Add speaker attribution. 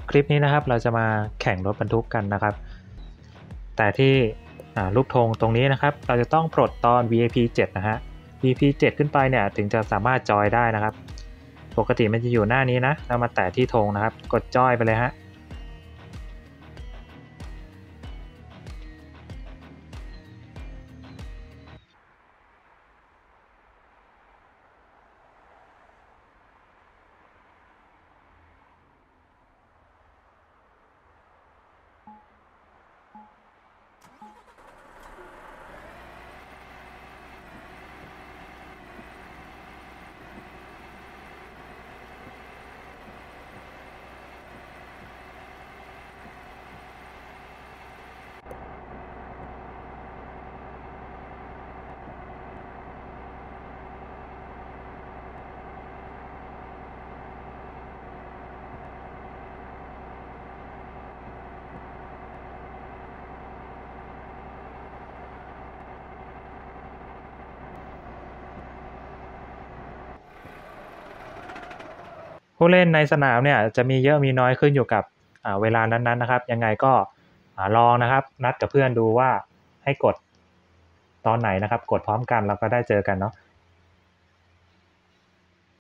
Speaker 1: คลิปนี้นะครับเราจะมาแข่งรถบรรทุกกันนะครับแต่ที่รูปธงตรงนี้นะครับเราจะต้องปลดตอน VIP 7นะฮะ VIP 7ขึ้นไปเนี่ยถึงจะสามารถจอยได้นะครับปกติมันจะอยู่หน้านี้นะเรามาแตะที่ธงนะครับกดจอยไปเลยฮะผู้เล่นในสนามเนี่ยจะมีเยอะมีน้อยขึ้นอยู่กับเวลานั้นๆนะครับยังไงก็ลองนะครับนัดกับเพื่อนดูว่าให้กดตอนไหนนะครับกดพร้อมกันเราก็ได้เจอกันเนาะ